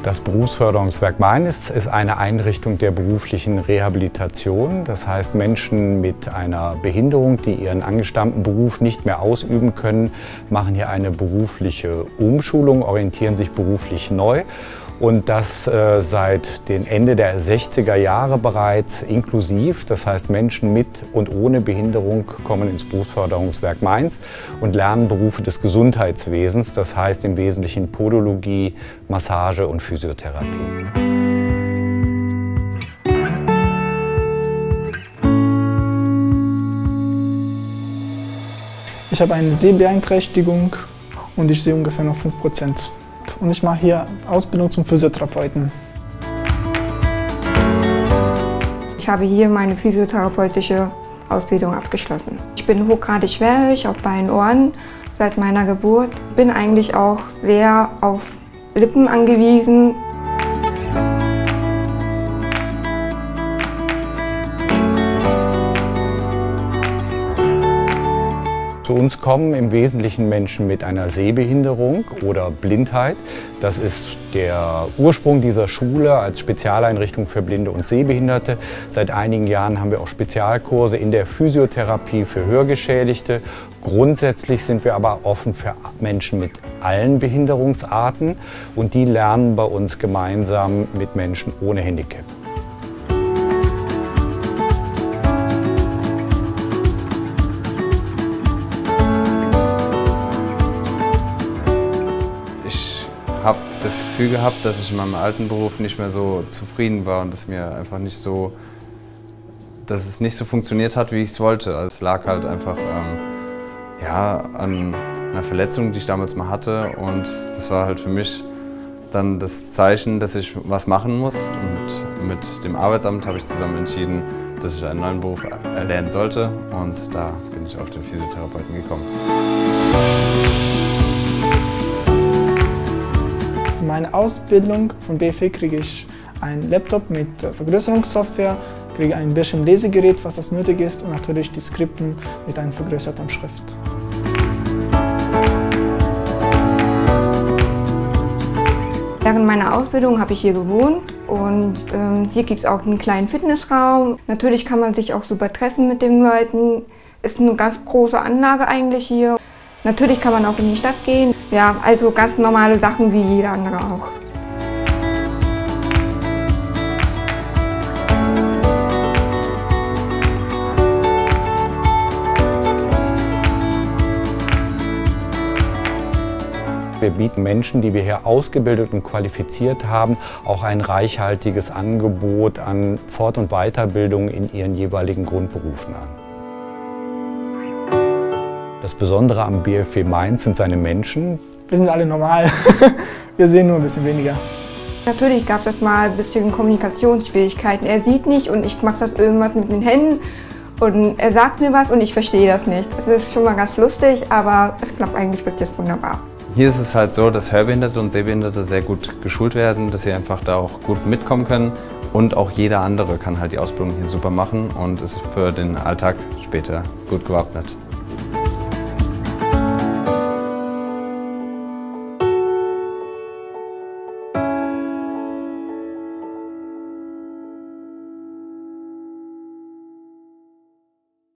Das Berufsförderungswerk Mainz ist eine Einrichtung der beruflichen Rehabilitation. Das heißt, Menschen mit einer Behinderung, die ihren angestammten Beruf nicht mehr ausüben können, machen hier eine berufliche Umschulung, orientieren sich beruflich neu. Und das seit dem Ende der 60er Jahre bereits inklusiv. Das heißt, Menschen mit und ohne Behinderung kommen ins Berufsförderungswerk Mainz und lernen Berufe des Gesundheitswesens. Das heißt im Wesentlichen Podologie, Massage und Physiotherapie. Ich habe eine Sehbeeinträchtigung und ich sehe ungefähr noch 5%. Und ich mache hier Ausbildung zum Physiotherapeuten. Ich habe hier meine physiotherapeutische Ausbildung abgeschlossen. Ich bin hochgradig schwerhörig auf beiden Ohren seit meiner Geburt. Bin eigentlich auch sehr auf Lippen angewiesen. Zu uns kommen im Wesentlichen Menschen mit einer Sehbehinderung oder Blindheit. Das ist der Ursprung dieser Schule als Spezialeinrichtung für Blinde und Sehbehinderte. Seit einigen Jahren haben wir auch Spezialkurse in der Physiotherapie für Hörgeschädigte. Grundsätzlich sind wir aber offen für Menschen mit allen Behinderungsarten und die lernen bei uns gemeinsam mit Menschen ohne Handicap. Ich habe das Gefühl gehabt, dass ich in meinem alten Beruf nicht mehr so zufrieden war und dass es nicht so funktioniert hat, wie ich es wollte. Also es lag halt einfach an einer Verletzung, die ich damals mal hatte, und das war halt für mich dann das Zeichen, dass ich was machen muss. Und mit dem Arbeitsamt habe ich zusammen entschieden, dass ich einen neuen Beruf erlernen sollte, und da bin ich auf den Physiotherapeuten gekommen. Für meine Ausbildung von BFW kriege ich einen Laptop mit Vergrößerungssoftware, kriege ein Bildschirmlesegerät, was das nötig ist, und natürlich die Skripten mit einer vergrößerten Schrift. Während meiner Ausbildung habe ich hier gewohnt und hier gibt es auch einen kleinen Fitnessraum. Natürlich kann man sich auch super treffen mit den Leuten. Ist eine ganz große Anlage eigentlich hier. Natürlich kann man auch in die Stadt gehen. Ja, also ganz normale Sachen wie jeder andere auch. Wir bieten Menschen, die wir hier ausgebildet und qualifiziert haben, auch ein reichhaltiges Angebot an Fort- und Weiterbildung in ihren jeweiligen Grundberufen an. Das Besondere am BFW Mainz sind seine Menschen. Wir sind alle normal. Wir sehen nur ein bisschen weniger. Natürlich gab es mal ein bisschen Kommunikationsschwierigkeiten. Er sieht nicht und ich mache das irgendwas mit den Händen und er sagt mir was und ich verstehe das nicht. Das ist schon mal ganz lustig, aber es klappt eigentlich wirklich wunderbar. Hier ist es halt so, dass Hörbehinderte und Sehbehinderte sehr gut geschult werden, dass sie einfach da auch gut mitkommen können, und auch jeder andere kann halt die Ausbildung hier super machen und ist für den Alltag später gut gewappnet.